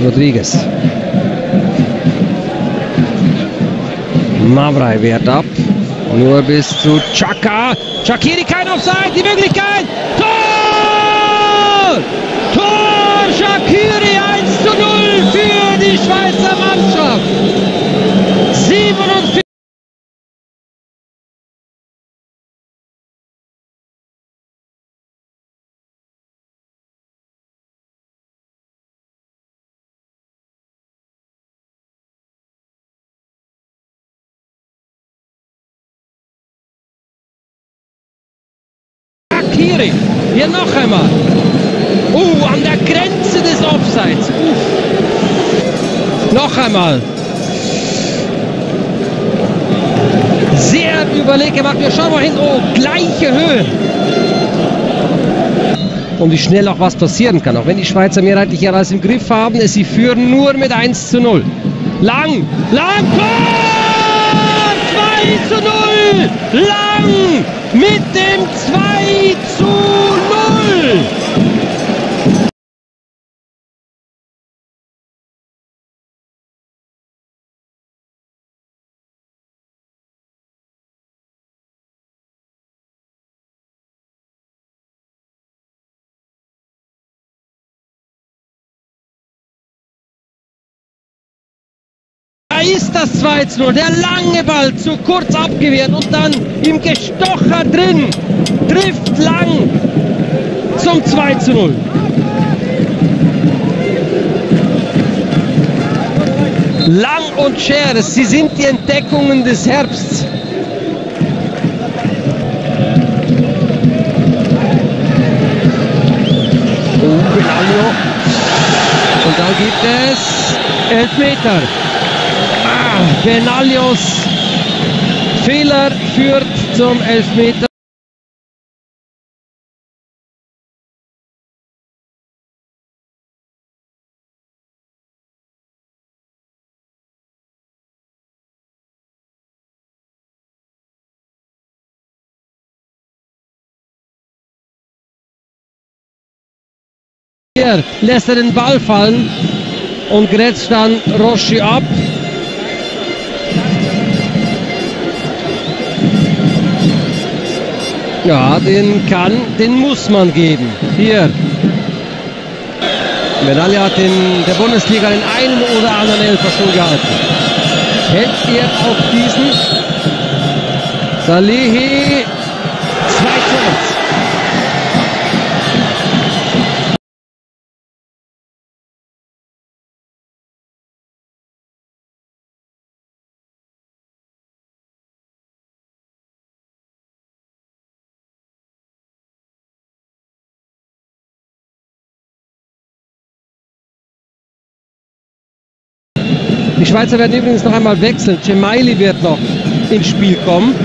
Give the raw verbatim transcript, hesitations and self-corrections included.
Rodriguez. Mavrai wehrt ab. Nur bis zu Xhaka. Shaqiri, kein Offside, die Möglichkeit. Tor! Tor! Shaqiri, eins zu null für die Schweizer Mannschaft. siebenundvierzig. Shaqiri, hier noch einmal. Uh, an der Grenze des Offsides. Uh. Noch einmal. Sehr überlegt gemacht. Wir schauen mal hin. Oh, gleiche Höhe. Und wie schnell auch was passieren kann. Auch wenn die Schweizer mehrheitlich alles im Griff haben. Sie führen nur mit eins zu null. Lang, lang, Tor! zwei zu null! Lang mit dem zwei zu null! Da ist das zwei zu null, der lange Ball zu kurz abgewehrt und dann im Gestocher drin, trifft Lang zum zwei zu null. Lang und Scheres, sie sind die Entdeckungen des Herbsts. Oh, Benaglio. Und da gibt es Elfmeter. Benaglios Fehler führt zum Elfmeter. Hier lässt er den Ball fallen und grätscht dann Rossi ab. Ja, den kann, den muss man geben. Hier. Benaglio hat in der Bundesliga den einen oder anderen Elfer schon gehalten. Hält er auch diesen? Salehi. zwei zu eins. Die Schweizer werden übrigens noch einmal wechseln. Gemayli wird noch ins Spiel kommen.